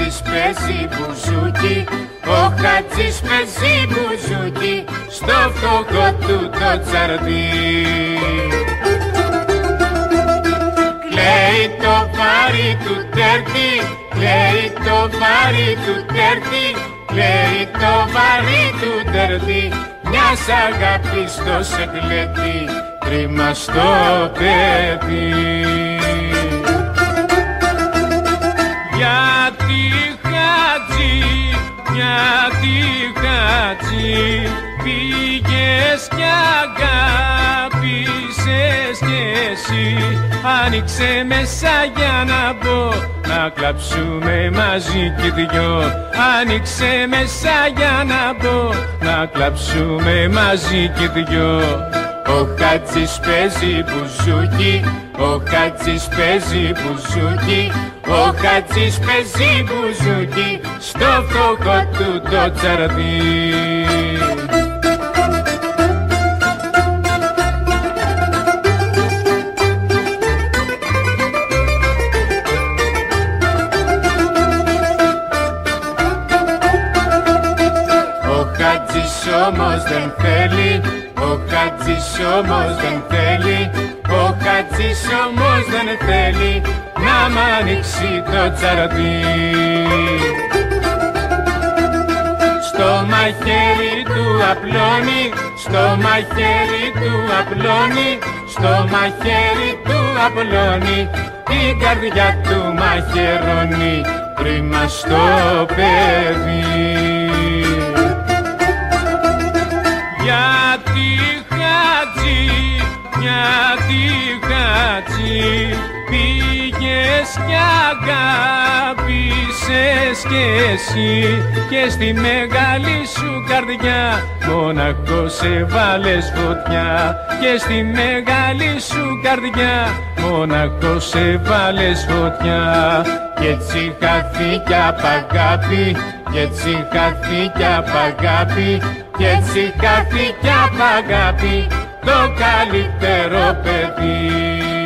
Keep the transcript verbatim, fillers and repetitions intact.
Χατζης παίζει μπουζούκι, ο Χατζης παίζει μπουζούκι στο φτωχό του το τσαρδί. Κλαίει το βάρη του τέρτη, κλαίει το βάρη του τέρτη, κλαίει το βάρη του τέρτη, μιας αγάπης το σεκλέτη, κρίμα στο παιδί. Γιατί Χατζη, γιατί Χατζη, πήγες κι αγάπησες κι εσύ. Άνοιξε μέσα για να μπω, να κλαψούμε μαζί κι δυο. Άνοιξε μέσα για να μπω, να κλαψούμε μαζί κι δυο. Ο Χατζης παίζει μπουζούκι, ο Χατζης παίζει μπουζούκι, ο Χατζης παίζει μπουζούκι στο φτωχό του το τσαρδί. Ο Χατζης όμως δεν θέλει, ο Χατζης όμως δεν θέλει, ο Χατζης όμως δεν θέλει να μ' ανοίξει το τσαρδί. Στο μαχαίρι του απλώνει, στο μαχαίρι του απλώνει, στο μαχαίρι του απλώνει, την καρδιά του μαχαιρώνει, κρίμα στο παιδί. Γιατί Χατζη, γιατί Χατζη, πήγες κι αγάπησες κι εσύ. Και στη μεγάλη σου καρδιά μοναχός σε βάλες φωτιά. Και στη μεγάλη σου καρδιά μοναχός σε βάλες φωτιά. Κι έτσι χαθήκε απ' αγάπη, κι έτσι χαθήκε απ' αγάπη, κι έτσι χαθήκε απ' αγάπη το καλύτερο παιδί.